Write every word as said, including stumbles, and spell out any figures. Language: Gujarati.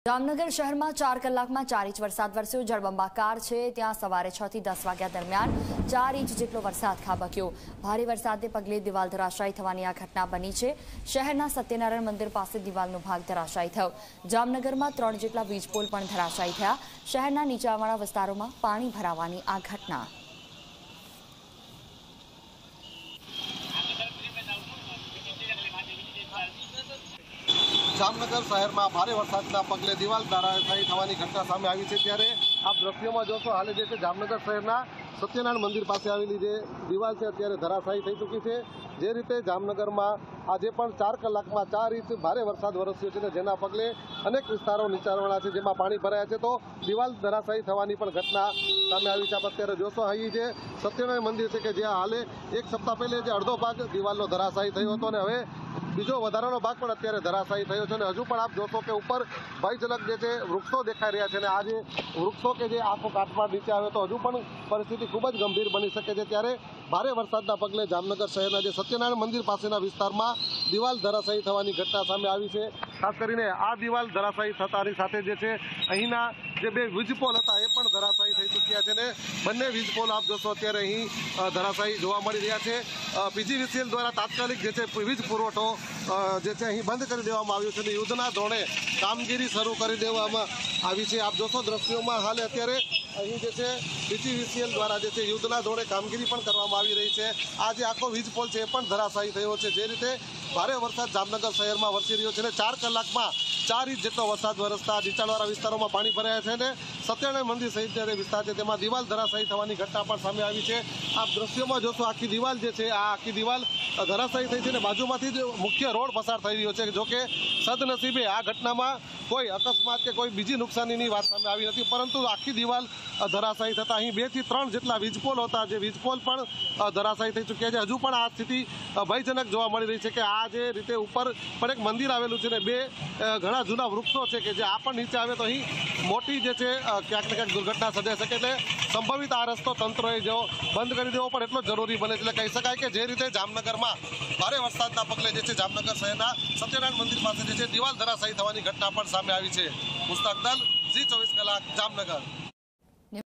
જામનગર શહેરમાં ચાર કલાકમાં ચાર ઇંચ વરસાદ વરસ્યો। જળબંબાકાર છે ત્યાં સવારે છ થી દસ વાગ્યા દરમિયાન ચાર ઇંચ જેટલો વરસાદ ખાબક્યો। ભારે વરસાદને પગલે દિવાલ ધરાશાયી થવાની આ ઘટના બની છે। શહેરના સત્યનારાયણ મંદિર પાસે દિવાલનો ભાગ ધરાશાયી થયો। જામનગરમાં ત્રણ જેટલા વીજપોલ પણ ધરાશાયી થયા। શહેરના નીચાણવાળા વિસ્તારોમાં પાણી ભરાવાની આ ઘટના। जामनगर शहर में भारे वरसादना पगले दीवाल धराशायी थवानी घटना सामे आवी छे। त्यारे आप दृश्यों में जोशो हाल जे जामनगर शहरना सत्यनारायण मंदिर पास आवेली जे दीवाल है अत्यारे धराशायी थई चूकी है। जे रीते जामनगर में आज पण चार कलाक में चार इंच भारे वरसाद वरस्यो छे जेना पगले अनेक विस्तारों नीचाणवाळा छे जेमां पाणी भराया छे तो दीवाल धराशायी थवानी पण घटना सामे आवी छे। आप अत्यारे जोशो अहीं जे सत्यनारायण मंदिर छे के ज्यां हाले एक सप्ताह पहले जे अर्धो भाग दीवालनो धराशायी थयो हतो ने हवे बीजो वधारानो भाग पण अत्यारे धराशायी थयो छे। हजू पण आप जोशो के ऊपर भयजनक जे छे वृक्षो देखाई रह्या छे। आज वृक्षो के जे आखो काटमाळ नीचे आवे तो हजू पण परिस्थिति खूब ज गंभीर बनी शके छे। त्यारे भारे वरसादना पगले जामनगर शहरना जे सत्यनारायण मंदिर पासेना विस्तारमां दीवाल धराशायी थवानी घटना सामे आवी छे। खास करीने आ दीवाल धराशायी थतानी साथे जे छे અહીંના જે બે વીજપોલ હતા એ પણ ધરાશાયી થઈ ચૂક્યા છે ને બંને વીજપોલ આપ જોશો અત્યારે અહીં ધરાશાયી જોવા મળી રહ્યા છે। પીજીવીસીએલ દ્વારા તાત્કાલિક જે છે વીજ પુરવઠો જે છે અહીં બંધ કરી દેવામાં આવ્યો છે અને યુદ્ધના ધોરણે કામગીરી શરૂ કરી દેવામાં આવી છે। આપ જોશો દ્રશ્યોમાં હાલ અત્યારે અહીં જે છે પીજીવીસીએલ દ્વારા જે છે યુદ્ધના ધોરણે કામગીરી પણ કરવામાં આવી રહી છે। આ જે આખો વીજપોલ છે એ પણ ધરાશાયી થયો છે। જે રીતે ભારે વરસાદ જામનગર શહેરમાં વરસી રહ્યો છે અને ચાર કલાકમાં ચાર ઇંચ જેટલો વરસાદ વરસતા નીચાણવાળા વિસ્તારોમાં પાણી ભરાયા છે અને સત્યનારાયણ મંદિર સહિત જે વિસ્તાર છે તેમાં દિવાલ ધરાશાયી થવાની ઘટના પણ સામે આવી છે। આપ દ્રશ્યોમાં જોશો આખી દિવાલ જે છે આ આખી દિવાલ ધરાશાયી થઈ છે અને બાજુમાંથી જ મુખ્ય રોડ પસાર થઈ રહ્યો છે। જોકે સદનસીબે આ ઘટનામાં કોઈ અકસ્માત કે કોઈ બીજી નુકસાનીની વાત સામે આવી નથી, પરંતુ આખી દિવાલ ધરાશાયી થતાં અહીં બે થી ત્રણ જેટલા વીજપોલ હતા જે વીજપોલ પણ ધરાશાયી થઈ ચૂક્યા છે। હજુ પણ આ સ્થિતિ ભયજનક જોવા મળી રહી છે કે આ જે રીતે ઉપર પણ એક મંદિર આવેલું છે ને બે ઘણા જૂના વૃક્ષો છે કે જે આ પણ નીચે આવે તો અહીં મોટી જે છે ક્યાંક ને ક્યાંક દુર્ઘટના સર્જાઈ શકે। એટલે સંભવિત આ રસ્તો તંત્રએ જો બંધ કરી દેવો પણ એટલો જરૂરી બને છે। એટલે કહી શકાય કે જે રીતે જામનગરમાં ભારે વરસાદના પગલે જે છે જામનગર શહેરના સત્યનારાયણ મંદિર પાસે જે છે દિવાલ ધરાશાયી થવાની ઘટના પણ સામે આવી છે। મુસ્તાક દલ, ઝી ચોવીસ કલાક, જામનગર।